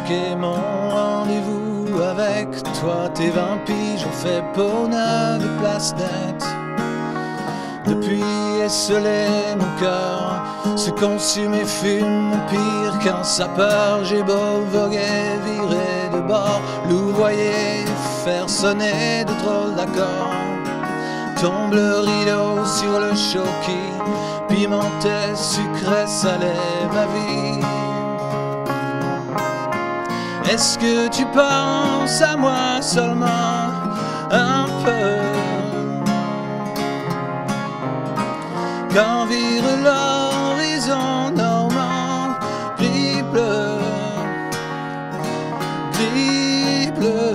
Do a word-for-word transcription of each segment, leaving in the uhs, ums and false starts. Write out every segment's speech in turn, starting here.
manqué mon rendez-vous avec toi. Tes vingt piges ont fait peau neuve et place nette. Depuis esselé mon cœur se consume et fume pire qu'un sapeur. J'ai beau voguer, virer de bord, louvoyer, faire sonner de drôles d'accords. Tombe le rideau sur le show qui pimentait, sucré, salé ma vie. Est-ce que tu penses à moi seulement un peu? Quand vire l'horizon normand, gris bleu, gris bleu.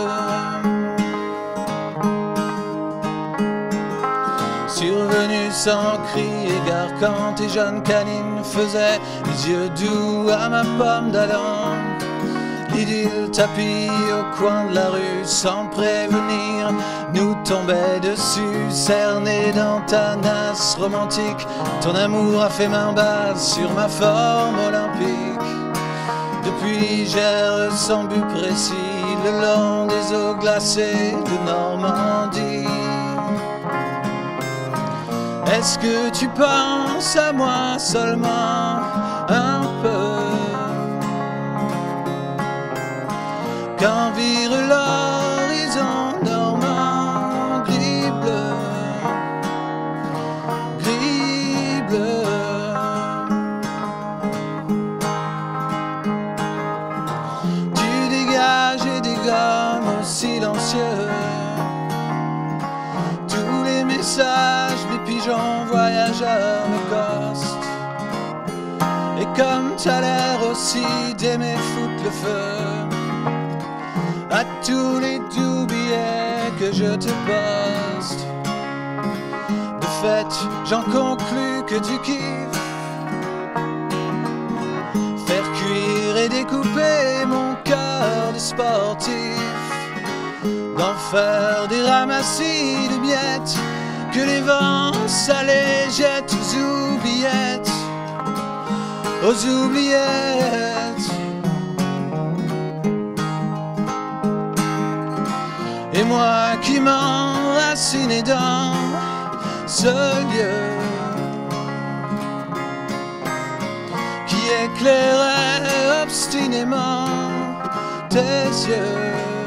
Survenu sans cri égard quand tes jeunes canines faisaient les yeux doux à ma pomme d'Adam. L'idylle tapis au coin de la rue sans prévenir nous tombait dessus, cerné dans ta nasse romantique. Ton amour a fait main basse sur ma forme olympique. Depuis j'erre sans but précis le long des eaux glacées de Normandie. Est-ce que tu penses à moi seulement un peu? Quand vire l'horizon normand, gris bleu, gris bleu. Tu dégages et dégommes silencieux tous les messages des pigeons voyageurs m'accostent. Et comme t'as l'air aussi d'aimer foutre le feu à tous les doux billets que je te poste, de fait, j'en conclus que tu kiffes faire cuire et découper mon cœur de sportif, d'en faire des ramassis de miettes que les vents salés jettent aux oubliettes, aux oubliettes. Et moi qui m'enracinais dans ce lieu qui éclairait obstinément tes yeux.